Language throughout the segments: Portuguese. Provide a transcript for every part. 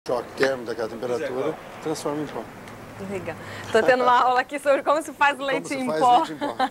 choque térmico daquela temperatura, transforma em pó. Legal. Estou tendo uma aula aqui sobre como se faz leite em pó.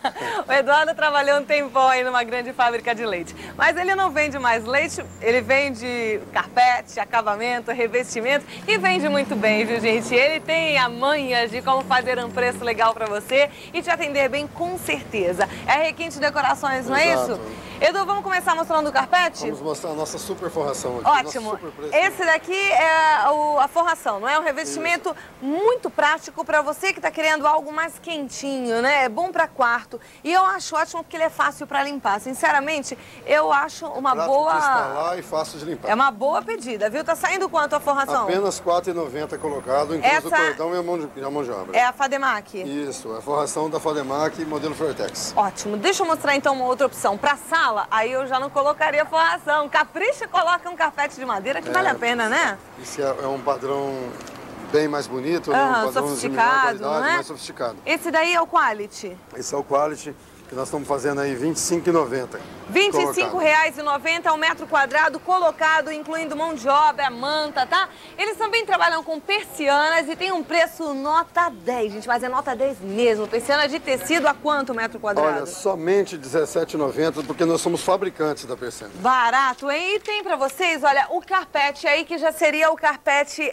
O Eduardo trabalhou um tempão aí numa grande fábrica de leite. Mas ele não vende mais leite, ele vende carpete, acabamento, revestimento e vende muito bem, viu, gente? Ele tem a manha de como fazer um preço legal para você e te atender bem com certeza. É a Requinte Decorações, não é isso? Edu, vamos começar mostrando o carpete? Vamos mostrar a nossa super forração aqui. Ótimo. Esse daqui é a forração, não é? Um revestimento muito prático para você que está querendo algo mais quentinho, né? É bom para quarto. E eu acho ótimo porque ele é fácil para limpar. Sinceramente, eu acho uma boa... de instalar e fácil de limpar. É uma boa pedida, viu? Tá saindo quanto a forração? Apenas R$ 4,90 colocado, incluso o cordão e a mão de obra. É a Fademac? Isso, a forração da Fademac, modelo Fortex. Ótimo. Deixa eu mostrar então uma outra opção. Para sala, aí eu já não colocaria forração. Capricha, coloca um carpete de madeira que vale a pena, né? Isso é um padrão bem mais bonito, né? Um padrão sofisticado, de menor qualidade, não é? mais sofisticado. Esse daí é o Quality? Esse é o Quality, que nós estamos fazendo aí R$ 25,90. R$ 25,90 ao metro quadrado colocado, incluindo mão de obra, manta, tá? Eles também trabalham com persianas e tem um preço nota 10, gente, mas é nota 10 mesmo. Persiana de tecido a quanto metro quadrado? Olha, somente R$ 17,90, porque nós somos fabricantes da persiana. Barato, hein? E tem pra vocês, olha, o carpete aí, que já seria o carpete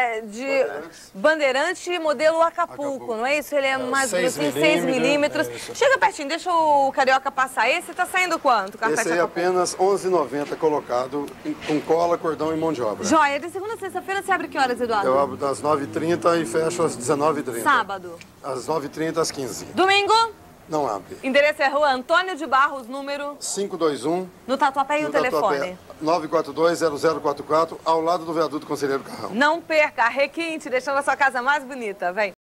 de Bandeirante modelo Acapulco, não é isso? Ele é mais grossinho, 6 milímetros. Chega pertinho, deixa o Carioca passar. Esse tá saindo quanto? Esse aí é apenas R$ 11,90 colocado com cola, cordão e mão de obra. Joia, de segunda a sexta-feira você abre que horas, Eduardo? Eu abro das 9h30 e fecho às 19h30. Sábado? Às 9h30 às 15h. Domingo? Não abre. Endereço é Rua Antônio de Barros, número... 521. No Tatuapé, e o telefone? 942-0044, ao lado do viaduto Conselheiro Carrão. Não perca, a Requinte, deixando a sua casa mais bonita. Vem.